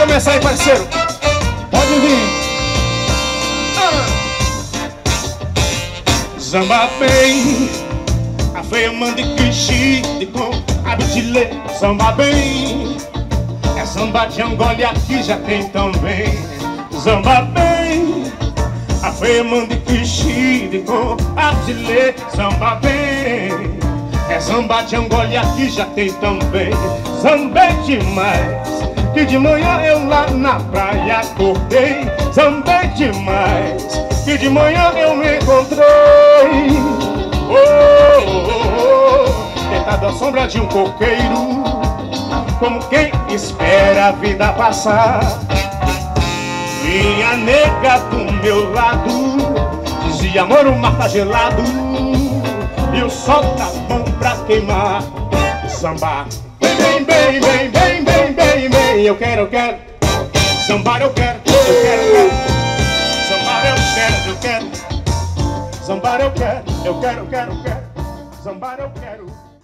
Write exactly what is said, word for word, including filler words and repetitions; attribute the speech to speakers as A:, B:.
A: começar aí, parceiro.
B: Pode vir.
A: Ah. Samba bem, a feia manda que de com abdilê. Samba bem, é samba de Angola e aqui já tem também. Samba bem, a feia manda que de com abdilê. Samba bem, é samba de Angola e aqui já tem também. Samba é demais, que de manhã eu lá na praia acordei. Samba é demais, que de manhã eu me encontrei. Oh, oh, oh, oh, deitado à sombra de um coqueiro, como quem espera a vida passar. Minha nega do meu lado dizia: amor, o mar tá gelado e o sol tá bom pra queimar. Samba, bem, bem, bem, bem, bem, bem, bem. Eu quero, eu quero. Sambar eu quero, eu quero, eu quero. Sambar eu quero, eu quero. Sambar eu quero, eu quero, eu quero, eu quero. Sambar eu quero.